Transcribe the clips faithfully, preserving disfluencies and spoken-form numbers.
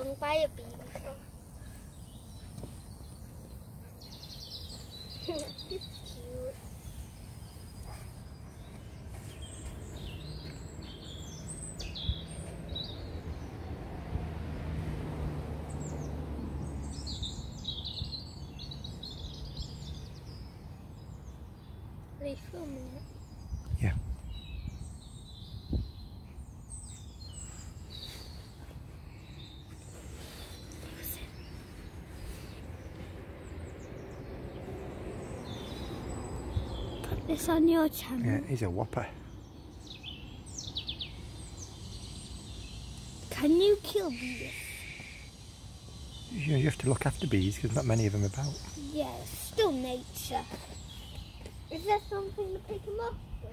stung by a bee before. It's cute. Are you filming it? Yeah. Put this on your channel. Yeah, he's a whopper. Can you kill bees? You, you have to look after bees because not many of them about. Yeah, it's still nature. Is there something to pick them up with?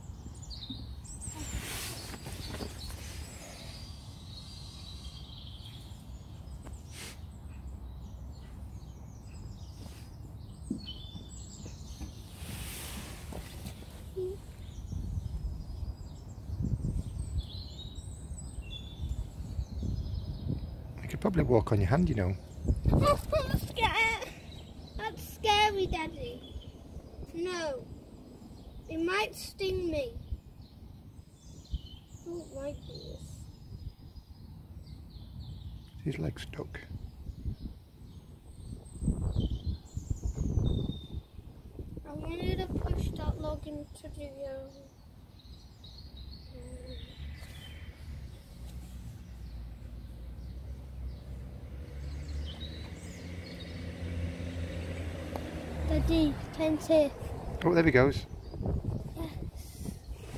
You could probably walk on your hand, you know. I'm scared. That's scary, Daddy. No. It might sting me. I don't like this. His leg's stuck. I want you to push that log into the um, Daddy, can see. Oh, there he goes. Yes.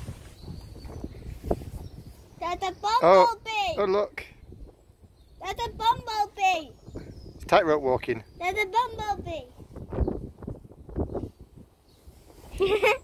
There's a Oh, bumblebee. oh look. There's a bumblebee. It's tightrope walking. There's a bumblebee.